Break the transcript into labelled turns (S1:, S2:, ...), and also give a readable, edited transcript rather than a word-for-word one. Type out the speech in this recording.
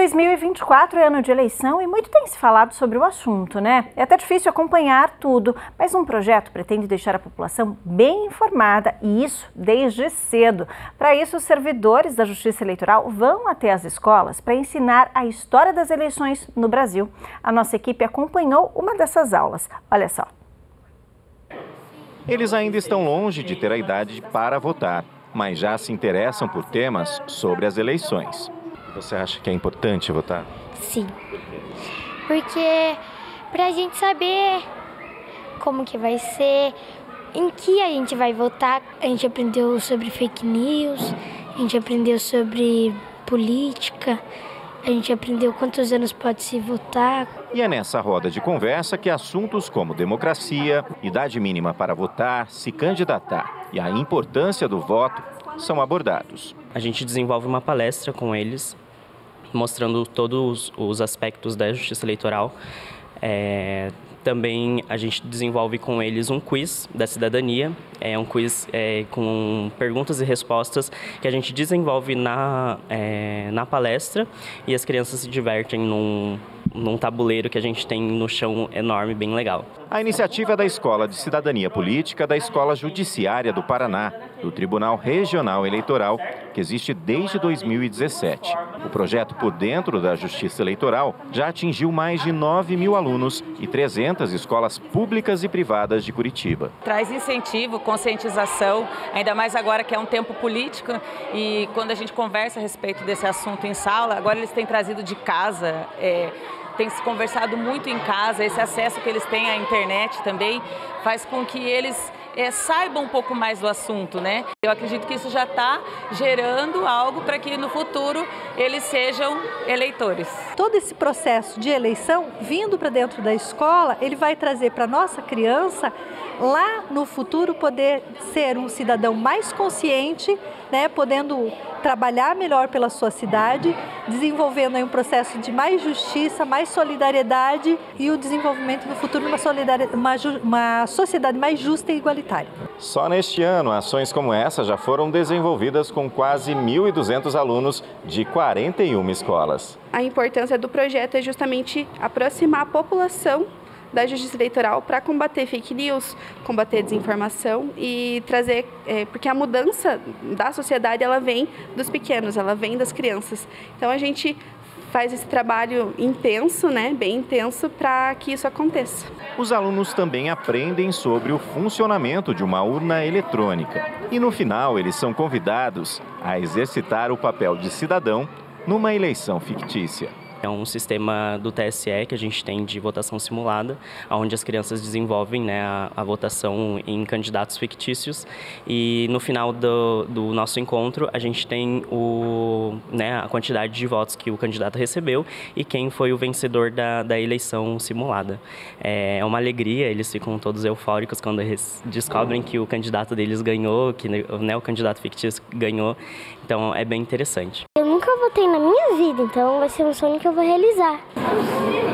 S1: 2024 é ano de eleição e muito tem se falado sobre o assunto, né? É até difícil acompanhar tudo, mas um projeto pretende deixar a população bem informada e isso desde cedo. Para isso, os servidores da Justiça Eleitoral vão até as escolas para ensinar a história das eleições no Brasil. A nossa equipe acompanhou uma dessas aulas. Olha só.
S2: Eles ainda estão longe de ter a idade para votar, mas já se interessam por temas sobre as eleições. Você acha que é importante votar?
S3: Sim, porque para a gente saber como que vai ser, em que a gente vai votar. A gente aprendeu sobre fake news, a gente aprendeu sobre política, a gente aprendeu quantos anos pode se votar.
S2: E é nessa roda de conversa que assuntos como democracia, idade mínima para votar, se candidatar e a importância do voto são abordados.
S4: A gente desenvolve uma palestra com eles, mostrando todos os aspectos da justiça eleitoral. Também a gente desenvolve com eles um quiz da cidadania, um quiz com perguntas e respostas que a gente desenvolve na palestra e as crianças se divertem num tabuleiro que a gente tem no chão enorme, bem legal.
S2: A iniciativa é da Escola de Cidadania Política da Escola Judiciária do Paraná, do Tribunal Regional Eleitoral, que existe desde 2017. O projeto Por Dentro da Justiça Eleitoral já atingiu mais de 9.000 alunos e 300 escolas públicas e privadas de Curitiba.
S5: Traz incentivo, conscientização, ainda mais agora que é um tempo político e quando a gente conversa a respeito desse assunto em sala, agora eles têm trazido de casa, tem se conversado muito em casa, esse acesso que eles têm à internet também faz com que eles saibam um pouco mais do assunto, né? Eu acredito que isso já está gerando algo para que no futuro eles sejam eleitores.
S6: Todo esse processo de eleição, vindo para dentro da escola, ele vai trazer para a nossa criança, lá no futuro, poder ser um cidadão mais consciente, né? Podendo trabalhar melhor pela sua cidade, desenvolvendo aí um processo de mais justiça, mais solidariedade e o desenvolvimento no futuro de uma sociedade mais justa e igualitária.
S2: Só neste ano, ações como essa já foram desenvolvidas com quase 1.200 alunos de 41 escolas.
S7: A importância do projeto é justamente aproximar a população da justiça eleitoral para combater fake news, combater desinformação e trazer, porque a mudança da sociedade ela vem dos pequenos, ela vem das crianças. Então a gente faz esse trabalho intenso, né, bem intenso, para que isso aconteça.
S2: Os alunos também aprendem sobre o funcionamento de uma urna eletrônica. E no final eles são convidados a exercitar o papel de cidadão numa eleição fictícia.
S4: É um sistema do TSE que a gente tem de votação simulada, onde as crianças desenvolvem, né, a votação em candidatos fictícios. E no final do nosso encontro, a gente tem a quantidade de votos que o candidato recebeu e quem foi o vencedor da eleição simulada. É uma alegria, eles ficam todos eufóricos quando eles descobrem que o candidato deles ganhou, que, né, o candidato fictício ganhou. Então é bem interessante.
S3: Eu nunca votei na minha vida, então vai ser um sonho que eu vou realizar.